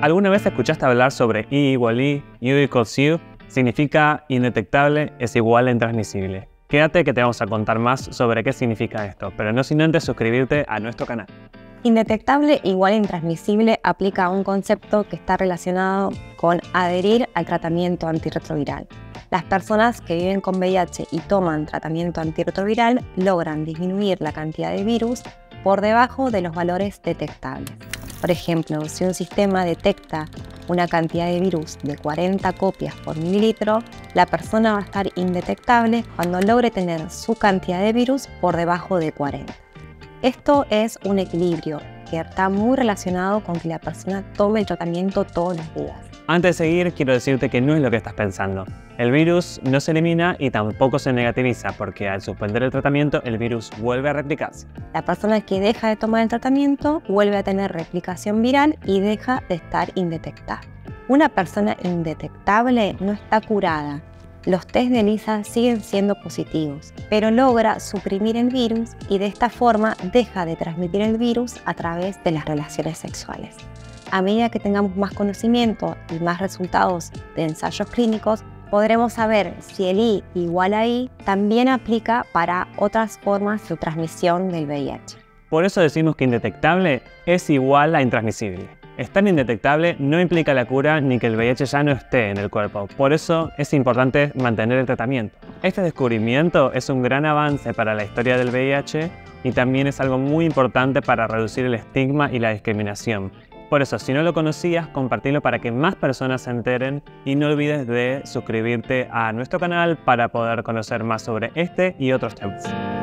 ¿Alguna vez escuchaste hablar sobre I igual I, U equals U? Significa indetectable es igual a intransmisible. Quédate que te vamos a contar más sobre qué significa esto, pero no sin antes suscribirte a nuestro canal. Indetectable igual a intransmisible aplica a un concepto que está relacionado con adherir al tratamiento antirretroviral. Las personas que viven con VIH y toman tratamiento antirretroviral logran disminuir la cantidad de virus por debajo de los valores detectables. Por ejemplo, si un sistema detecta una cantidad de virus de 40 copias por mililitro, la persona va a estar indetectable cuando logre tener su cantidad de virus por debajo de 40. Esto es un equilibrio que está muy relacionado con que la persona tome el tratamiento todos los días. Antes de seguir, quiero decirte que no es lo que estás pensando. El virus no se elimina y tampoco se negativiza, porque al suspender el tratamiento, el virus vuelve a replicarse. La persona que deja de tomar el tratamiento vuelve a tener replicación viral y deja de estar indetectable. Una persona indetectable no está curada. Los test de ELISA siguen siendo positivos, pero logra suprimir el virus y de esta forma deja de transmitir el virus a través de las relaciones sexuales. A medida que tengamos más conocimiento y más resultados de ensayos clínicos, podremos saber si el I igual a I también aplica para otras formas de transmisión del VIH. Por eso decimos que indetectable es igual a intransmisible. Estar indetectable no implica la cura ni que el VIH ya no esté en el cuerpo, por eso es importante mantener el tratamiento. Este descubrimiento es un gran avance para la historia del VIH y también es algo muy importante para reducir el estigma y la discriminación. Por eso, si no lo conocías, compartilo para que más personas se enteren y no olvides de suscribirte a nuestro canal para poder conocer más sobre este y otros temas.